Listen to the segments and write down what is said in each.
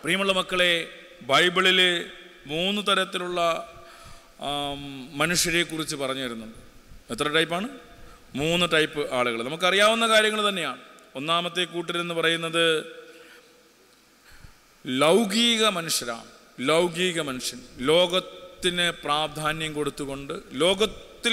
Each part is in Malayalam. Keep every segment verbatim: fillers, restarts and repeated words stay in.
പ്രിയമുള്ള മക്കളെ, ബൈബിളിൽ മൂന്ന് തരത്തിലുള്ള മനുഷ്യരെ കുറിച്ച് പറഞ്ഞു തരുന്നുണ്ട്. എത്ര ടൈപ്പാണ്? മൂന്ന് ടൈപ്പ് ആളുകൾ. നമുക്കറിയാവുന്ന കാര്യങ്ങൾ തന്നെയാണ്. ഒന്നാമത്തെ കൂട്ടരെന്ന് പറയുന്നത് ലൗകിക മനുഷ്യരാണ്. ലൗകിക മനുഷ്യൻ, ലോകത്തിന് പ്രാധാന്യം കൊടുത്തുകൊണ്ട് ലോകത്തിൽ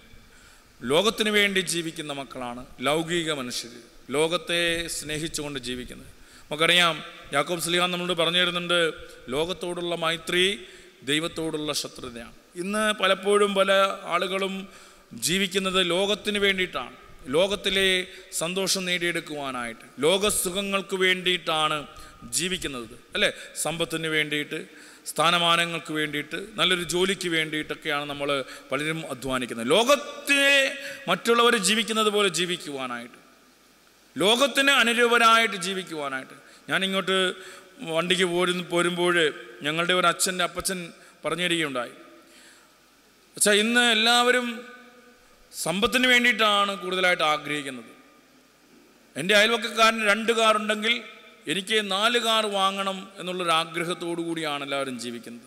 ലോകത്തിന് വേണ്ടി ജീവിക്കുന്ന മക്കളാണ് ലൗകിക മനുഷ്യർ, ലോകത്തെ സ്നേഹിച്ചുകൊണ്ട് ജീവിക്കുന്നത്. നമുക്കറിയാം, യാക്കോബ് സ്ലീഹ നമ്മളോട് പറഞ്ഞു തരുന്നുണ്ട്, ലോകത്തോടുള്ള മൈത്രി ദൈവത്തോടുള്ള ശത്രുതയാണ്. ഇന്ന് പലപ്പോഴും പല ആളുകളും ജീവിക്കുന്നത് ലോകത്തിന് വേണ്ടിയിട്ടാണ്, ലോകത്തിലെ സന്തോഷം നേടിയെടുക്കുവാനായിട്ട്, ലോകസുഖങ്ങൾക്ക് വേണ്ടിയിട്ടാണ് ജീവിക്കുന്നത്, അല്ലേ? സമ്പത്തിന് വേണ്ടിയിട്ട്, സ്ഥാനമാനങ്ങൾക്ക് വേണ്ടിയിട്ട്, നല്ലൊരു ജോലിക്ക് വേണ്ടിയിട്ടൊക്കെയാണ് നമ്മൾ പലരും അധ്വാനിക്കുന്നത്. ലോകത്തിനെ മറ്റുള്ളവർ ജീവിക്കുന്നത് പോലെ ജീവിക്കുവാനായിട്ട്, ലോകത്തിന് അനുരൂപരായിട്ട് ജീവിക്കുവാനായിട്ട്. ഞാനിങ്ങോട്ട് വണ്ടിക്ക് പോരുന്ന പോരുമ്പോൾ ഞങ്ങളുടെ ഒരു അച്ഛൻ്റെ അപ്പച്ചൻ പറഞ്ഞു തരികയുണ്ടായി. പക്ഷേ ഇന്ന് എല്ലാവരും സമ്പത്തിന് വേണ്ടിയിട്ടാണ് കൂടുതലായിട്ട് ആഗ്രഹിക്കുന്നത്. എൻ്റെ അയൽവക്കക്കാരന് രണ്ട് കാറുണ്ടെങ്കിൽ എനിക്ക് നാല് കാർ വാങ്ങണം എന്നുള്ളൊരു ആഗ്രഹത്തോടു കൂടിയാണ് എല്ലാവരും ജീവിക്കുന്നത്.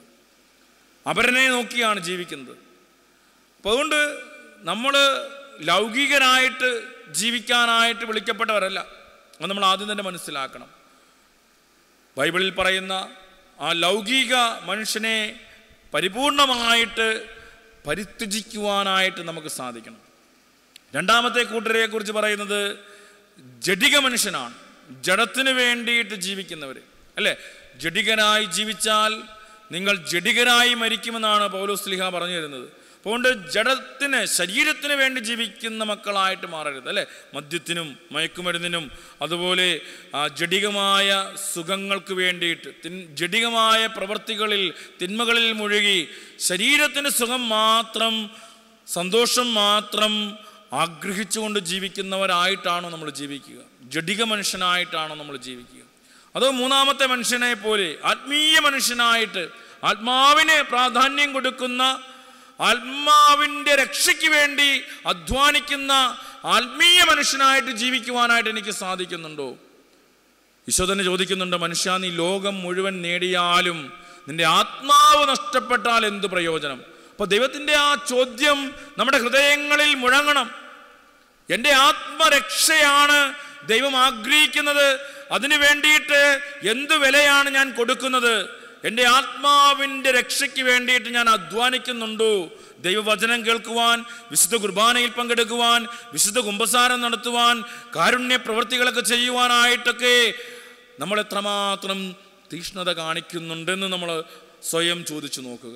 അവരനെ നോക്കിയാണ് ജീവിക്കുന്നത്. അപ്പോൾ അതുകൊണ്ട് നമ്മൾ ലൗകികരായിട്ട് ജീവിക്കാനായിട്ട് വിളിക്കപ്പെട്ടവരല്ല. അത് നമ്മൾ ആദ്യം തന്നെ മനസ്സിലാക്കണം. ബൈബിളിൽ പറയുന്ന ആ ലൗകിക മനുഷ്യനെ പരിപൂർണമായിട്ട് പരിത്യജിക്കുവാനായിട്ട് നമുക്ക് സാധിക്കണം. രണ്ടാമത്തെ കൂട്ടരെ കുറിച്ച് പറയുന്നത് ജഡിക മനുഷ്യനാണ്, ജഡത്തിന് വേണ്ടിയിട്ട് ജീവിക്കുന്നവർ, അല്ലേ? ജഡികനായി ജീവിച്ചാൽ നിങ്ങൾ ജഡികരായി മരിക്കുമെന്നാണ് പൗലോസ് ശ്ലീഹ പറഞ്ഞു തരുന്നത്. അതുകൊണ്ട് ജഡത്തിന്, ശരീരത്തിന് വേണ്ടി ജീവിക്കുന്ന മക്കളായിട്ട് മാറരുത്, അല്ലേ? മദ്യത്തിനും മയക്കുമരുന്നിനും അതുപോലെ ജഡികമായ സുഖങ്ങൾക്ക് വേണ്ടിയിട്ട്, തിൻ ജഡികമായ പ്രവൃത്തികളിൽ, തിന്മകളിൽ മുഴുകി ശരീരത്തിന് സുഖം മാത്രം, സന്തോഷം മാത്രം ആഗ്രഹിച്ചുകൊണ്ട് ജീവിക്കുന്നവരായിട്ടാണോ നമ്മൾ ജീവിക്കുക? ജഡിക മനുഷ്യനായിട്ടാണോ നമ്മൾ ജീവിക്കുക? അതോ മൂന്നാമത്തെ മനുഷ്യനെ പോലെ ആത്മീയ മനുഷ്യനായിട്ട്, ആത്മാവിന് പ്രാധാന്യം കൊടുക്കുന്ന, ആത്മാവിൻ്റെ രക്ഷയ്ക്ക് വേണ്ടി അധ്വാനിക്കുന്ന ആത്മീയ മനുഷ്യനായിട്ട് ജീവിക്കുവാനായിട്ട് എനിക്ക് സാധിക്കുന്നുണ്ടോ? ഈശോ തന്നെ ചോദിക്കുന്നുണ്ട്, മനുഷ്യ, നീ ലോകം മുഴുവൻ നേടിയാലും നിന്റെ ആത്മാവ് നഷ്ടപ്പെട്ടാൽ എന്ത് പ്രയോജനം? അപ്പോൾ ദൈവത്തിൻ്റെ ആ ചോദ്യം നമ്മുടെ ഹൃദയങ്ങളിൽ മുഴങ്ങണം. എൻ്റെ ആത്മരക്ഷയാണ് ദൈവം ആഗ്രഹിക്കുന്നത്. അതിനു വേണ്ടിയിട്ട് എന്ത് വിലയാണ് ഞാൻ കൊടുക്കുന്നത്? എൻ്റെ ആത്മാവിൻ്റെ രക്ഷയ്ക്ക് വേണ്ടിയിട്ട് ഞാൻ അധ്വാനിക്കുന്നുണ്ടോ? ദൈവവചനം കേൾക്കുവാൻ, വിശുദ്ധ കുർബാനയിൽ പങ്കെടുക്കുവാൻ, വിശുദ്ധ കുമ്പസാരം നടത്തുവാൻ, കാരുണ്യ പ്രവൃത്തികളൊക്കെ ചെയ്യുവാനായിട്ടൊക്കെ നമ്മൾ എത്രമാത്രം തീക്ഷ്ണത കാണിക്കുന്നുണ്ടെന്ന് നമ്മൾ സ്വയം ചോദിച്ചു നോക്കുക.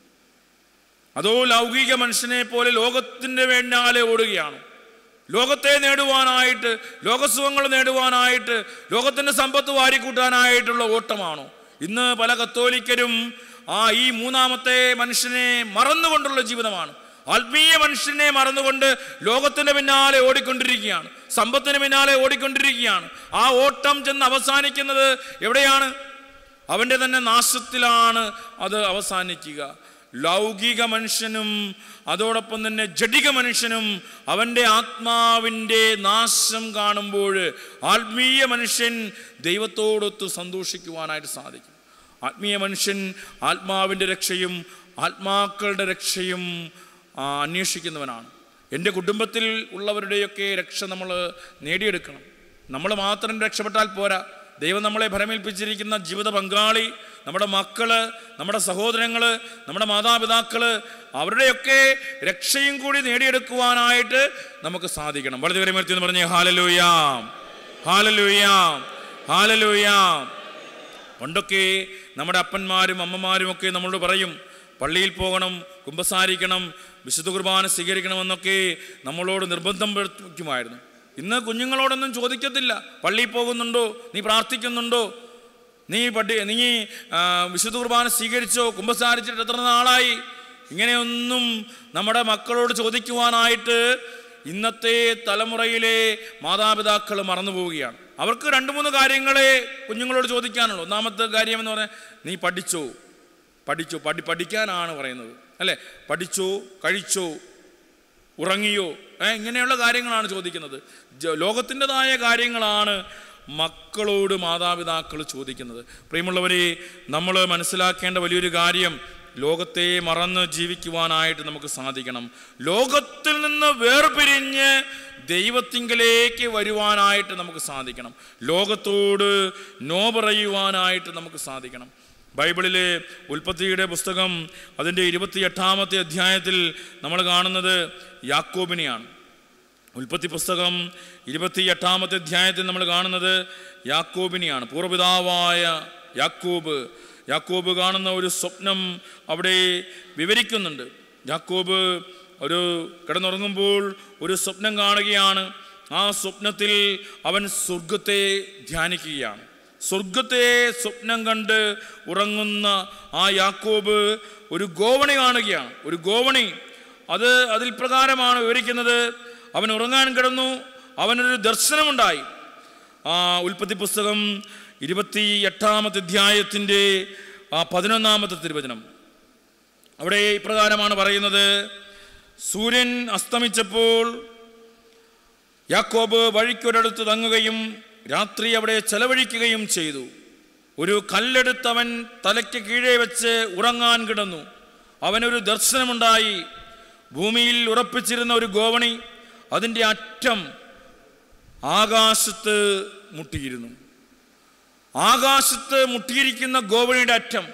അതോ ലൗകിക മനുഷ്യനെ പോലെ ലോകത്തിൻ്റെ വേണ്ടാലെ ഓടുകയാണ്? ലോകത്തെ നേടുവാനായിട്ട്, ലോകസുഖങ്ങൾ നേടുവാനായിട്ട്, ലോകത്തിൻ്റെ സമ്പത്ത് വാരിക്കൂട്ടാനായിട്ടുള്ള ഓട്ടമാണോ? ഇന്ന് പല കത്തോലിക്കരും ആ ഈ മൂന്നാമത്തെ മനുഷ്യനെ മറന്നുകൊണ്ടുള്ള ജീവിതമാണ്. ആത്മീയ മനുഷ്യനെ മറന്നുകൊണ്ട് ലോകത്തിന് പിന്നാലെ ഓടിക്കൊണ്ടിരിക്കുകയാണ്, സമ്പത്തിന് പിന്നാലെ ഓടിക്കൊണ്ടിരിക്കുകയാണ്. ആ ഓട്ടം ചെന്ന് അവസാനിക്കുന്നത് എവിടെയാണ്? അവൻ്റെ തന്നെ നാശത്തിലാണ് അത് അവസാനിക്കുക. ലൗകിക മനുഷ്യനും അതോടൊപ്പം തന്നെ ജഡിക മനുഷ്യനും അവൻ്റെ ആത്മാവിൻ്റെ നാശം കാണുമ്പോൾ ആത്മീയ മനുഷ്യൻ ദൈവത്തോടൊത്ത് സന്തോഷിക്കുവാനായിട്ട് സാധിക്കും. ആത്മീയ മനുഷ്യൻ ആത്മാവിൻ്റെ രക്ഷയും ആത്മാക്കളുടെ രക്ഷയും അന്വേഷിക്കുന്നവനാണ്. എൻ്റെ കുടുംബത്തിൽ ഉള്ളവരുടെയൊക്കെ രക്ഷ നമ്മൾ നേടിയെടുക്കണം. നമ്മൾ മാത്രം രക്ഷപ്പെട്ടാൽ പോരാ. ദൈവം നമ്മളെ ഭരമേൽപ്പിച്ചിരിക്കുന്ന ജീവിത പങ്കാളി, നമ്മുടെ മക്കള്, നമ്മുടെ സഹോദരങ്ങൾ, നമ്മുടെ മാതാപിതാക്കൾ, അവരുടെയൊക്കെ രക്ഷയും കൂടി നേടിയെടുക്കുവാനായിട്ട് നമുക്ക് സാധിക്കണം. വളരെ കരമേർത്തി എന്ന് പറഞ്ഞേ ഹല്ലേലൂയ, ഹല്ലേലൂയ, ഹല്ലേലൂയ. പണ്ടൊക്കെ നമ്മുടെ അപ്പന്മാരും അമ്മമാരും ഒക്കെ നമ്മളോട് പറയും, പള്ളിയിൽ പോകണം, കുമ്പസാരിക്കണം, വിശുദ്ധ കുർബാന സ്വീകരിക്കണമെന്നൊക്കെ നമ്മളോട് നിർബന്ധം വരുത്തുമായിരുന്നു. ഇന്ന് കുഞ്ഞുങ്ങളോടൊന്നും ചോദിക്കത്തില്ല, പള്ളിയിൽ പോകുന്നുണ്ടോ, നീ പ്രാർത്ഥിക്കുന്നുണ്ടോ, നീ പട്ടി നീ വിശുദ്ധ കുർബാന സ്വീകരിച്ചോ, കുമ്പസാരിച്ചിട്ട് എത്ര നാളായി? ഇങ്ങനെയൊന്നും നമ്മുടെ മക്കളോട് ചോദിക്കുവാനായിട്ട് ഇന്നത്തെ തലമുറയിലെ മാതാപിതാക്കൾ മറന്നു പോവുകയാണ്. അവർക്ക് രണ്ട് മൂന്ന് കാര്യങ്ങളെ കുഞ്ഞുങ്ങളോട് ചോദിക്കാനുള്ളൂ. ഒന്നാമത്തെ കാര്യം എന്ന് പറഞ്ഞാൽ, നീ പഠിച്ചോ, പഠിച്ചോ പഠി പഠിക്കാനാണ് പറയുന്നത്, അല്ലേ? പഠിച്ചോ, കഴിച്ചോ, ഉറങ്ങിയോ, ഏ ഇങ്ങനെയുള്ള കാര്യങ്ങളാണ് ചോദിക്കുന്നത്. ലോകത്തിൻ്റെതായ കാര്യങ്ങളാണ് മക്കളോട് മാതാപിതാക്കൾ ചോദിക്കുന്നത്. പ്രിയമുള്ളവരെ, നമ്മൾ മനസ്സിലാക്കേണ്ട വലിയൊരു കാര്യം, ലോകത്തെ മറന്ന് ജീവിക്കുവാനായിട്ട് നമുക്ക് സാധിക്കണം. ലോകത്തിൽ നിന്ന് വേർപിരിഞ്ഞ് ദൈവത്തിങ്കലേക്ക് വരുവാനായിട്ട് നമുക്ക് സാധിക്കണം. ലോകത്തോട് നോ പറയുവാനായിട്ട് നമുക്ക് സാധിക്കണം. ബൈബിളിലെ ഉൽപ്പത്തിയുടെ പുസ്തകം അതിൻ്റെ ഇരുപത്തി എട്ടാമത്തെ അധ്യായത്തിൽ നമ്മൾ കാണുന്നത് യാക്കോബിനെയാണ്. ഉൽപ്പത്തി പുസ്തകം ഇരുപത്തി എട്ടാമത്തെ അധ്യായത്തിൽ നമ്മൾ കാണുന്നത് യാക്കോബിനെയാണ്. പൂർവ്വപിതാവായ യാക്കോബ് യാക്കോബ് കാണുന്ന ഒരു സ്വപ്നം അവിടെ വിവരിക്കുന്നുണ്ട്. യാക്കോബ് ഒരു കിടന്നുറങ്ങുമ്പോൾ ഒരു സ്വപ്നം കാണുകയാണ്. ആ സ്വപ്നത്തിൽ അവൻ സ്വർഗത്തെ ധ്യാനിക്കുകയാണ്. സ്വർഗത്തെ സ്വപ്നം കണ്ട് ഉറങ്ങുന്ന ആ യാക്കോബ് ഒരു ഗോവണി കാണുകയാണ്. ഒരു ഗോവണി അത് അതിൽ പ്രകാരമാണ് വിവരിക്കുന്നത്. അവൻ ഉറങ്ങാൻ കിടന്നു, അവനൊരു ദർശനമുണ്ടായി. ആ ഉൽപ്പത്തി പുസ്തകം ഇരുപത്തി എട്ടാമത്തെ അധ്യായത്തിൻ്റെ ആ പതിനൊന്നാമത്തെ തിരുവചനം, അവിടെ ഇപ്രകാരമാണ് പറയുന്നത്: സൂര്യൻ അസ്തമിച്ചപ്പോൾ യാക്കോബ് വഴിക്കൊരിടത്ത് തങ്ങുകയും രാത്രി അവിടെ ചെലവഴിക്കുകയും ചെയ്തു. ഒരു കല്ലെടുത്തവൻ തലയ്ക്ക് കീഴേ വെച്ച് ഉറങ്ങാൻ കിടന്നു. അവനൊരു ദർശനമുണ്ടായി. ഭൂമിയിൽ ഉറപ്പിച്ചിരുന്ന ഒരു ഗോവണി, അതിൻ്റെ അറ്റം ആകാശത്ത് മുട്ടിയിരുന്നു. ആകാശത്ത് മുട്ടിയിരിക്കുന്ന ഗോവണിയുടെ അറ്റം,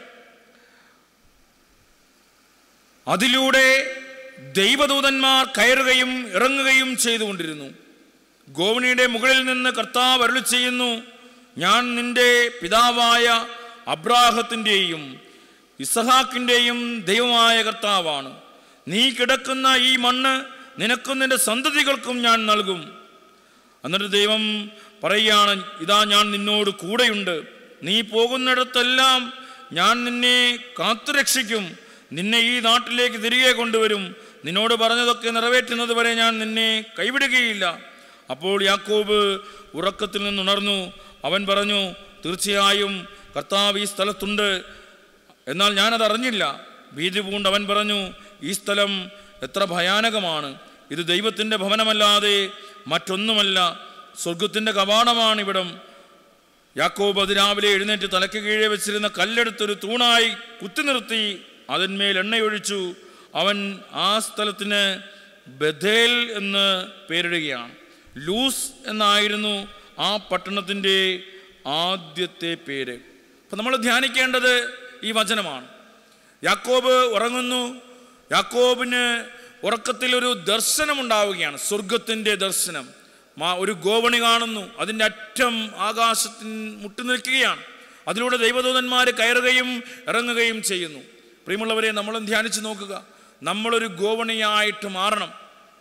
അതിലൂടെ ദൈവദൂതന്മാർ കയറുകയും ഇറങ്ങുകയും ചെയ്തുകൊണ്ടിരുന്നു. ഗോവണിയുടെ മുകളിൽ നിന്ന് കർത്താവ് അരുളി ചെയ്യുന്നു: ഞാൻ നിന്റെ പിതാവായ അബ്രാഹത്തിൻ്റെയും ഇസഹാക്കിൻ്റെയും ദൈവമായ കർത്താവാണ്. നീ കിടക്കുന്ന ഈ മണ്ണ് നിനക്കും നിന്റെ സന്തതികൾക്കും ഞാൻ നൽകും. എന്നിട്ട് ദൈവം പറയുകയാണ്: ഇതാ ഞാൻ നിന്നോട് കൂടെയുണ്ട്. നീ പോകുന്നിടത്തെല്ലാം ഞാൻ നിന്നെ കാത്തുരക്ഷിക്കും. നിന്നെ ഈ നാട്ടിലേക്ക് തിരികെ കൊണ്ടുവരും. നിന്നോട് പറഞ്ഞതൊക്കെ നിറവേറ്റുന്നത് വരെ ഞാൻ നിന്നെ കൈവിടുകയില്ല. അപ്പോൾ യാക്കോബ് ഉറക്കത്തിൽ നിന്നുണർന്നു. അവൻ പറഞ്ഞു: തീർച്ചയായും കർത്താവ് ഈ സ്ഥലത്തുണ്ട്, എന്നാൽ ഞാനത് അറിഞ്ഞില്ല. ഭീതി പൂണ്ട് അവൻ പറഞ്ഞു: ഈ സ്ഥലം എത്ര ഭയാനകമാണ്! ഇത് ദൈവത്തിൻ്റെ ഭവനമല്ലാതെ മറ്റൊന്നുമല്ല, സ്വർഗത്തിൻ്റെ കവാടമാണ് ഇവിടം. യാക്കോബ് അതിരാവിലെ എഴുന്നേറ്റ് തലയ്ക്ക് കീഴെ വെച്ചിരുന്ന കല്ലെടുത്തൊരു തൂണായി കുത്തി നിർത്തി അതിന്മേൽ എണ്ണയൊഴിച്ചു. അവൻ ആ സ്ഥലത്തിന് ബഥേൽ എന്ന് പേരിടുകയാണ്. ലൂസ് എന്നായിരുന്നു ആ പട്ടണത്തിൻ്റെ ആദ്യത്തെ പേര്. അപ്പം നമ്മൾ ധ്യാനിക്കേണ്ടത് ഈ വചനമാണ്. യാക്കോബ് ഉറങ്ങുന്നു. യാക്കോബിന് ഉറക്കത്തിൽ ഒരു ദർശനമുണ്ടാവുകയാണ്, സ്വർഗത്തിൻ്റെ ദർശനം. ഒരു ഗോവണി കാണുന്നു, അതിൻ്റെ അറ്റം ആകാശത്തിൽ മുട്ടി നിൽക്കുകയാണ്. അതിലൂടെ ദൈവദൂതന്മാർ കയറുകയും ഇറങ്ങുകയും ചെയ്യുന്നു. പ്രിയമുള്ളവരെ, നമ്മളും ധ്യാനിച്ച് നോക്കുക. നമ്മളൊരു ഗോവണിയായിട്ട് മാറണം.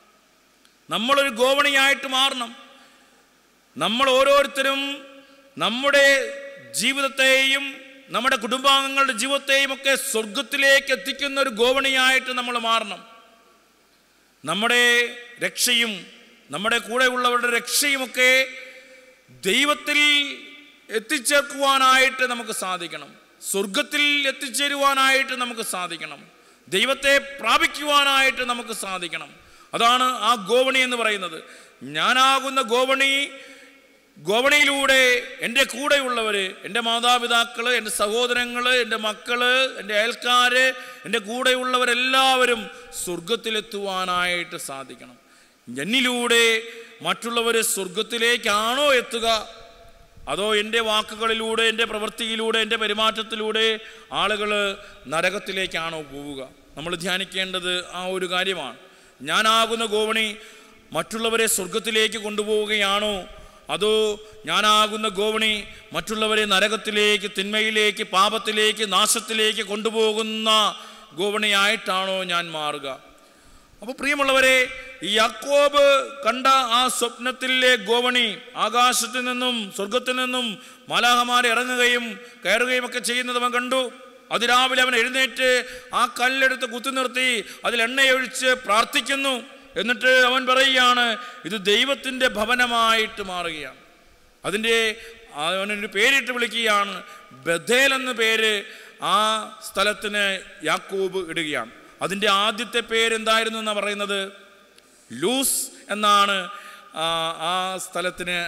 നമ്മളൊരു ഗോവണിയായിട്ട് മാറണം. നമ്മൾ ഓരോരുത്തരും നമ്മുടെ ജീവിതത്തെയും നമ്മുടെ കുടുംബാംഗങ്ങളുടെ ജീവിതത്തെയും ഒക്കെ സ്വർഗത്തിലേക്ക് എത്തിക്കുന്ന ഒരു ഗോവണിയായിട്ട് നമ്മൾ മാറണം. നമ്മുടെ രക്ഷയും നമ്മുടെ കൂടെയുള്ളവരുടെ രക്ഷയുമൊക്കെ ദൈവത്തിൽ എത്തിച്ചേർക്കുവാനായിട്ട് നമുക്ക് സാധിക്കണം. സ്വർഗത്തിൽ എത്തിച്ചേരുവാനായിട്ട് നമുക്ക് സാധിക്കണം. ദൈവത്തെ പ്രാപിക്കുവാനായിട്ട് നമുക്ക് സാധിക്കണം. അതാണ് ആ ഗോവണി എന്ന് പറയുന്നത്. ഞാനാകുന്ന ഗോവണി, ഗോവണിയിലൂടെ എൻ്റെ കൂടെയുള്ളവർ, എൻ്റെ മാതാപിതാക്കൾ, എൻ്റെ സഹോദരങ്ങൾ, എൻ്റെ മക്കൾ, എൻ്റെ അയൽക്കാർ, എൻ്റെ കൂടെയുള്ളവരെല്ലാവരും സ്വർഗത്തിലെത്തുവാനായിട്ട് സാധിക്കണം. എന്നിലൂടെ മറ്റുള്ളവർ സ്വർഗത്തിലേക്കാണോ എത്തുക, അതോ എൻ്റെ വാക്കുകളിലൂടെ, എൻ്റെ പ്രവൃത്തിയിലൂടെ, എൻ്റെ പെരുമാറ്റത്തിലൂടെ ആളുകൾ നരകത്തിലേക്കാണോ പോവുക? നമ്മൾ ധ്യാനിക്കേണ്ടത് ആ ഒരു കാര്യമാണ്. ഞാനാകുന്ന ഗോവണി മറ്റുള്ളവരെ സ്വർഗത്തിലേക്ക് കൊണ്ടുപോവുകയാണോ, അതോ ഞാനാകുന്ന ഗോവണി മറ്റുള്ളവരെ നരകത്തിലേക്ക്, തിന്മയിലേക്ക്, പാപത്തിലേക്ക്, നാശത്തിലേക്ക് കൊണ്ടുപോകുന്ന ഗോവണിയായിട്ടാണോ ഞാൻ മാറുക? അപ്പോൾ പ്രിയമുള്ളവരെ, ഈ യാക്കോബ് കണ്ട ആ സ്വപ്നത്തിലെ ഗോവണി ആകാശത്തിൽ നിന്നും സ്വർഗത്തിൽ നിന്നും മാലാഖമാരെ ഇറങ്ങുകയും കയറുകയും ഒക്കെ ചെയ്യുന്നത് അവൻ കണ്ടു. അതിരാവിലെ അവൻ എഴുന്നേറ്റ് ആ കല്ലെടുത്ത് കുത്തി നിർത്തി അതിൽ എണ്ണയൊഴിച്ച് പ്രാർത്ഥിക്കുന്നു. എന്നിട്ട് അവൻ പറയുകയാണ്, ഇത് ദൈവത്തിൻ്റെ ഭവനമായിട്ട് മാറുകയാണ്. അതിൻ്റെ അവനൊരു പേരിട്ട് വിളിക്കുകയാണ്, ബഥേൽ എന്ന പേര് ആ സ്ഥലത്തിന് യാക്കോബ് ഇടുകയാണ്. അതിൻ്റെ ആദ്യത്തെ പേരെന്തായിരുന്നു എന്നാണ് പറയുന്നത്? ലൂസ് എന്നാണ് ആ സ്ഥലത്തിന്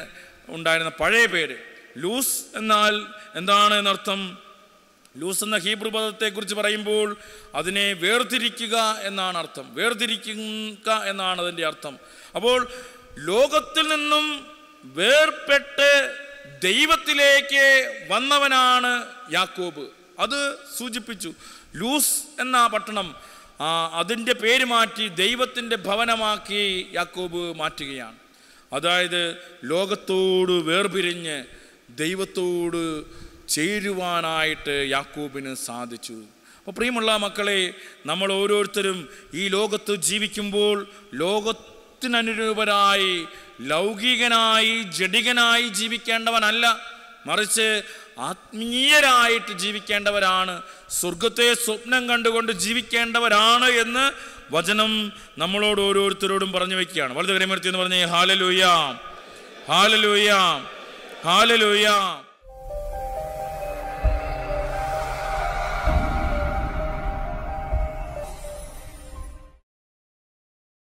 ഉണ്ടായിരുന്ന പഴയ പേര്. ലൂസ് എന്നാൽ എന്താണ് എന്നർത്ഥം? ലൂസ് എന്ന ഹീബ്രു പദത്തെക്കുറിച്ച് പറയുമ്പോൾ അതിനെ വേർതിരിക്കുക എന്നാണ് അർത്ഥം. വേർതിരിക്കുക എന്നാണ് അതിൻ്റെ അർത്ഥം. അപ്പോൾ ലോകത്തിൽ നിന്നും വേർപെട്ട് ദൈവത്തിലേക്ക് വന്നവനാണ് യാക്കോബ്. അത് സൂചിപ്പിച്ചു. ലൂസ് എന്ന പട്ടണം അതിൻ്റെ പേര് മാറ്റി ദൈവത്തിൻ്റെ ഭവനമാക്കി യാക്കോബ് മാറ്റുകയാണ്. അതായത് ലോകത്തോട് വേർപിരിഞ്ഞ് ദൈവത്തോട് ചേരുവാനായിട്ട് യാക്കോബിന് സാധിച്ചു. അപ്പോൾ പ്രിയമുള്ള മക്കളെ, നമ്മൾ ഓരോരുത്തരും ഈ ലോകത്ത് ജീവിക്കുമ്പോൾ ലോകത്തിനനുരൂപരായി ലൗകികനായി ജഡികനായി ജീവിക്കേണ്ടവനല്ല, മറിച്ച് ആത്മീയരായിട്ട് ജീവിക്കേണ്ടവരാണ്, സ്വർഗത്തെ സ്വപ്നം കണ്ടുകൊണ്ട് ജീവിക്കേണ്ടവരാണ് എന്ന് വചനം നമ്മളോട് ഓരോരുത്തരോടും പറഞ്ഞു വയ്ക്കുകയാണ്. വളരെ കരമർത്തി എന്ന് പറഞ്ഞേ ഹാലലൂയ, ഹാലലൂയ, ഹാലലൂയ.